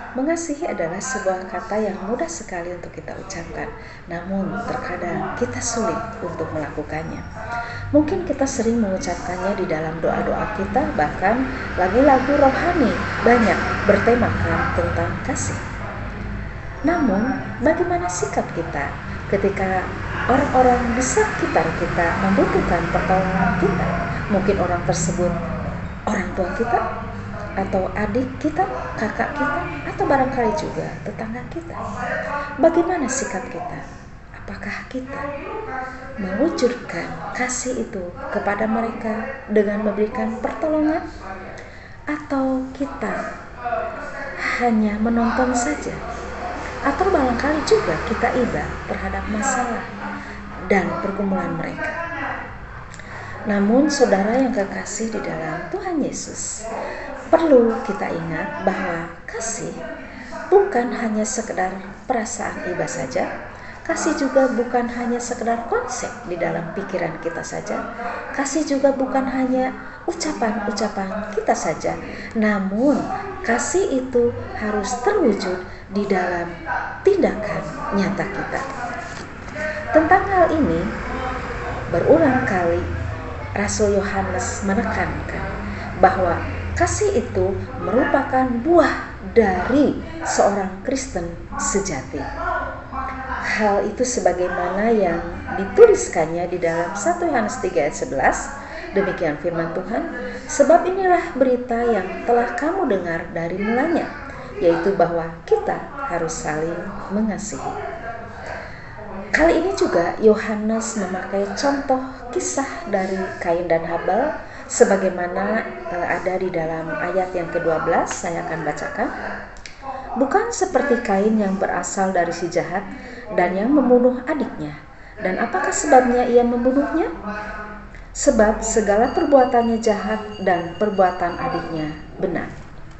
Mengasihi adalah sebuah kata yang mudah sekali untuk kita ucapkan, namun terkadang kita sulit untuk melakukannya. Mungkin kita sering mengucapkannya di dalam doa-doa kita, bahkan lagu-lagu rohani banyak bertemakan tentang kasih. Namun, bagaimana sikap kita ketika orang-orang di sekitar kita membutuhkan pertolongan kita? Mungkin orang tersebut orang tua kita, atau adik kita, kakak kita, atau barangkali juga tetangga kita. Bagaimana sikap kita? Apakah kita mewujudkan kasih itu kepada mereka dengan memberikan pertolongan? Atau kita hanya menonton saja? Atau barangkali juga kita iba terhadap masalah dan pergumulan mereka? Namun saudara yang kekasih di dalam Tuhan Yesus, perlu kita ingat bahwa kasih bukan hanya sekedar perasaan iba saja. Kasih juga bukan hanya sekedar konsep di dalam pikiran kita saja. Kasih juga bukan hanya ucapan-ucapan kita saja. Namun kasih itu harus terwujud di dalam tindakan nyata kita. Tentang hal ini berulang kali Rasul Yohanes menekankan bahwa kasih itu merupakan buah dari seorang Kristen sejati. Hal itu sebagaimana yang dituliskannya di dalam 1 Yohanes 3 ayat 11. Demikian firman Tuhan, sebab inilah berita yang telah kamu dengar dari mulanya, yaitu bahwa kita harus saling mengasihi. Kali ini juga Yohanes memakai contoh kisah dari Kain dan Habel sebagaimana ada di dalam ayat yang ke-12. Saya akan bacakan. Bukan seperti Kain yang berasal dari si jahat dan yang membunuh adiknya. Dan apakah sebabnya ia membunuhnya? Sebab segala perbuatannya jahat dan perbuatan adiknya benar.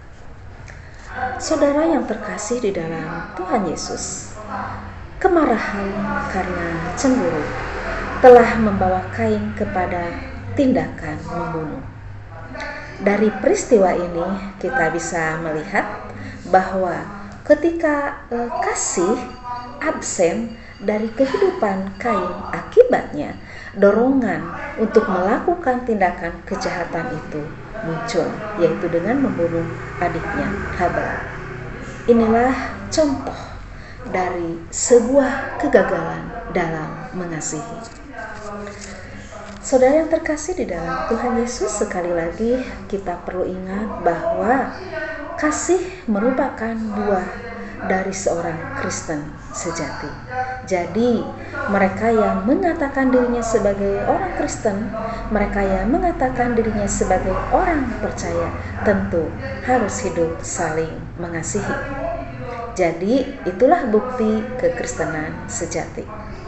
Saudara yang terkasih di dalam Tuhan Yesus, kemarahan karena cemburu telah membawa Kain kepada tindakan membunuh. Dari peristiwa ini kita bisa melihat bahwa ketika kasih absen dari kehidupan Kain, akibatnya dorongan untuk melakukan tindakan kejahatan itu muncul, yaitu dengan membunuh adiknya Habel. Inilah contoh dari sebuah kegagalan dalam mengasihi. Saudara yang terkasih di dalam Tuhan Yesus, sekali lagi kita perlu ingat bahwa kasih merupakan buah dari seorang Kristen sejati. Jadi mereka yang mengatakan dirinya sebagai orang Kristen, mereka yang mengatakan dirinya sebagai orang percaya, tentu harus hidup saling mengasihi. Jadi itulah bukti kekristenan sejati.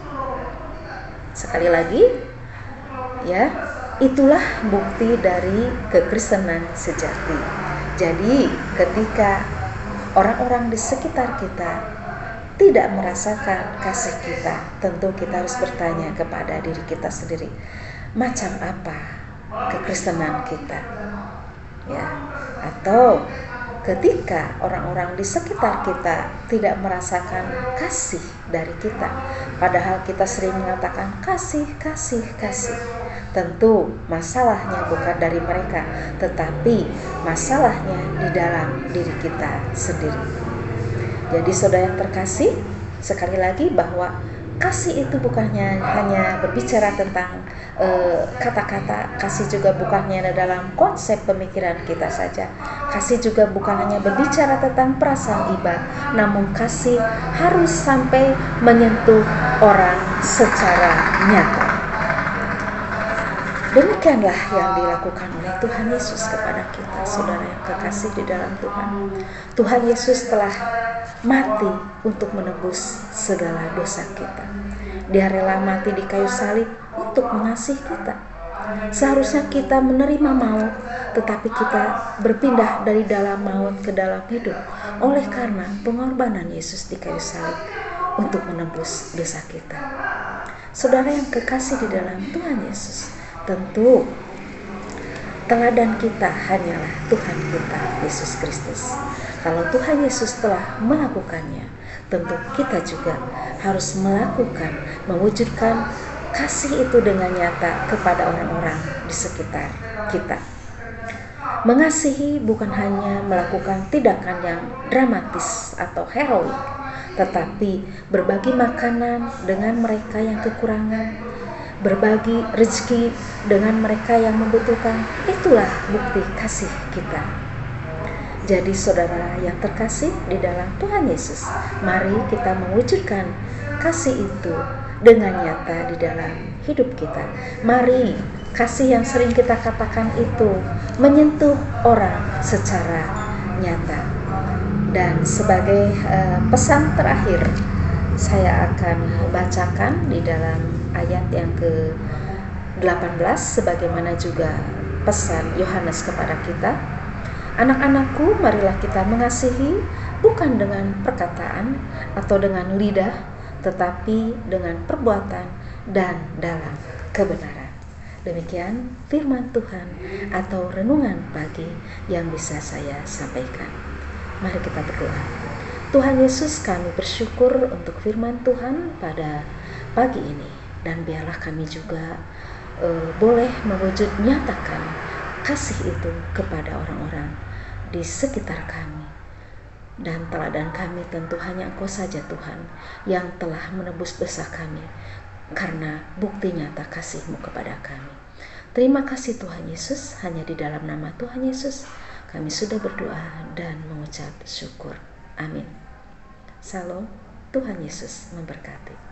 Sekali lagi, ya, itulah bukti dari kekristenan sejati. Jadi ketika orang-orang di sekitar kita tidak merasakan kasih kita, tentu kita harus bertanya kepada diri kita sendiri, macam apa kekristenan kita? Ya, atau ketika orang-orang di sekitar kita tidak merasakan kasih dari kita, padahal kita sering mengatakan kasih, kasih, kasih. Tentu masalahnya bukan dari mereka, tetapi masalahnya di dalam diri kita sendiri. Jadi saudara yang terkasih, sekali lagi bahwa kasih itu bukannya hanya berbicara tentang kata-kata. Kasih juga bukannya dalam konsep pemikiran kita saja. Kasih juga bukan hanya berbicara tentang perasaan iba, namun kasih harus sampai menyentuh orang secara nyata. Demikianlah yang dilakukan oleh Tuhan Yesus kepada kita, saudara yang kekasih di dalam Tuhan. Tuhan Yesus telah mati untuk menebus segala dosa kita. Dia rela mati di kayu salib untuk mengasihi kita. Seharusnya kita menerima maut, tetapi kita berpindah dari dalam maut ke dalam hidup oleh karena pengorbanan Yesus di kayu salib untuk menebus dosa kita. Saudara yang kekasih di dalam Tuhan Yesus, tentu teladan kita hanyalah Tuhan kita, Yesus Kristus. Kalau Tuhan Yesus telah melakukannya, tentu kita juga harus melakukan, mewujudkan kasih itu dengan nyata kepada orang-orang di sekitar kita. Mengasihi bukan hanya melakukan tindakan yang dramatis atau heroik, tetapi berbagi makanan dengan mereka yang kekurangan, berbagi rezeki dengan mereka yang membutuhkan. Itulah bukti kasih kita. Jadi saudara yang terkasih di dalam Tuhan Yesus, mari kita mewujudkan kasih itu dengan nyata di dalam hidup kita. Mari kasih yang sering kita katakan itu menyentuh orang secara nyata. Dan sebagai pesan terakhir, saya akan bacakan di dalam ayat yang ke-18 sebagaimana juga pesan Yohanes kepada kita. Anak-anakku, marilah kita mengasihi bukan dengan perkataan atau dengan lidah, tetapi dengan perbuatan dan dalam kebenaran. Demikian firman Tuhan atau renungan pagi yang bisa saya sampaikan. Mari kita berdoa. Tuhan Yesus, kami bersyukur untuk firman Tuhan pada pagi ini, dan biarlah kami juga boleh mewujud nyatakan kasih itu kepada orang-orang di sekitar kami. Dan teladan kami tentu hanya Engkau saja Tuhan yang telah menebus dosa kami karena bukti nyata kasih-Mu kepada kami. Terima kasih Tuhan Yesus, hanya di dalam nama Tuhan Yesus kami sudah berdoa dan mengucap syukur. Amin. Salam, Tuhan Yesus memberkati.